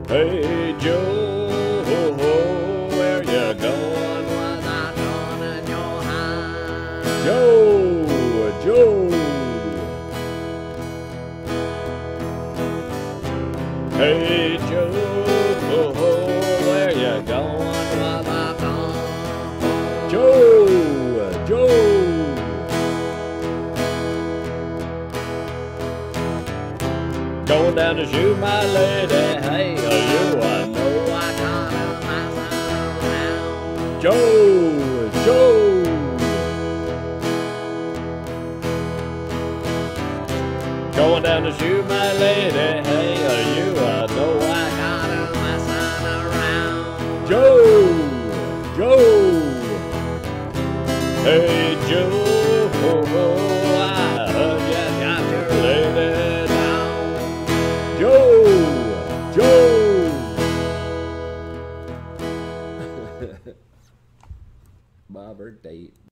Hey Joe, where you going? Was I torn in your hand? Joe. Hey Joe, where you going? Was I torn? Joe. Going down to shoot my lady. Hey, you I know I caught him around. Joe. Going down to shoot my lady. Hey, you I know I caught him messing around. Joe. Hey Joe, I heard you got your lady down. Joe. My birthday.